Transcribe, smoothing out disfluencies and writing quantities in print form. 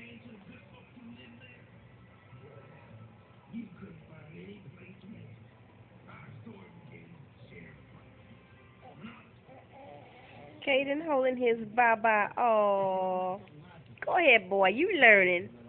Caden holding his baba. Oh, go ahead, boy. You learning.